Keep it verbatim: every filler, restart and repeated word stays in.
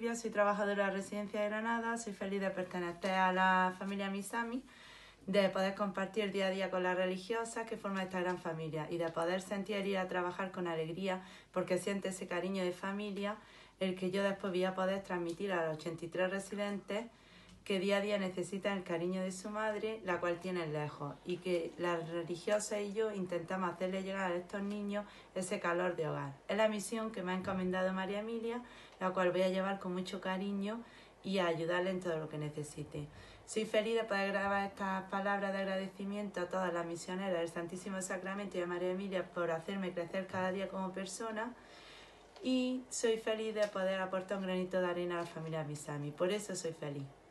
Silvia, soy trabajadora de la Residencia de Granada, soy feliz de pertenecer a la familia Misami, de poder compartir el día a día con las religiosas que forman esta gran familia y de poder sentir ir a trabajar con alegría porque siente ese cariño de familia el que yo después voy a poder transmitir a los ochenta y tres residentes que día a día necesitan el cariño de su madre, la cual tienen lejos, y que las religiosas y yo intentamos hacerle llegar a estos niños ese calor de hogar. Es la misión que me ha encomendado María Emilia, la cual voy a llevar con mucho cariño y a ayudarle en todo lo que necesite. Soy feliz de poder grabar estas palabras de agradecimiento a todas las misioneras del Santísimo Sacramento y a María Emilia por hacerme crecer cada día como persona, y soy feliz de poder aportar un granito de arena a la familia Misami. Por eso soy feliz.